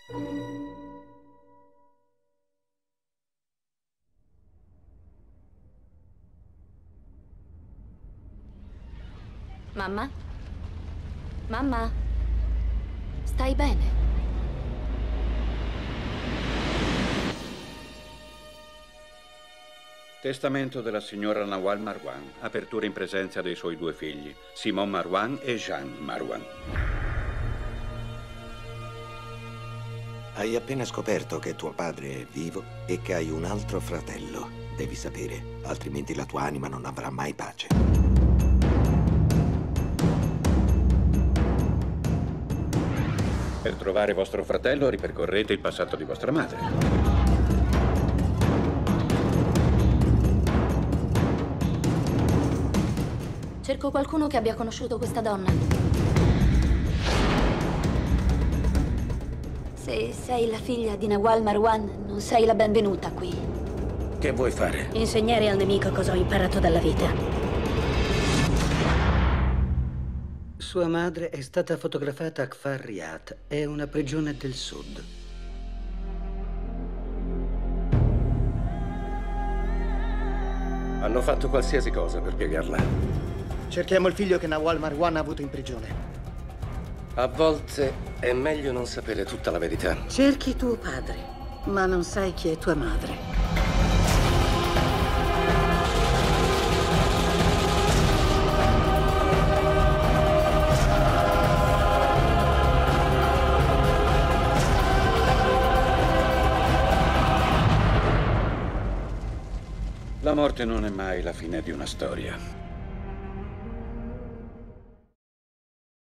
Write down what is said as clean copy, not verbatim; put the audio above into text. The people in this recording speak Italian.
Mamma? Mamma? Stai bene? Testamento della signora Nawal Marwan. Apertura in presenza dei suoi due figli, Simon Marwan e Jean Marwan. Hai appena scoperto che tuo padre è vivo e che hai un altro fratello. Devi sapere, altrimenti la tua anima non avrà mai pace. Per trovare vostro fratello ripercorrete il passato di vostra madre. Cerco qualcuno che abbia conosciuto questa donna. Se sei la figlia di Nawal Marwan, non sei la benvenuta qui. Che vuoi fare? Insegnare al nemico cosa ho imparato dalla vita. Sua madre è stata fotografata a Kfar Riyadh. È una prigione del sud. Hanno fatto qualsiasi cosa per piegarla. Cerchiamo il figlio che Nawal Marwan ha avuto in prigione. A volte è meglio non sapere tutta la verità. Cerchi tuo padre, ma non sai chi è tua madre. La morte non è mai la fine di una storia.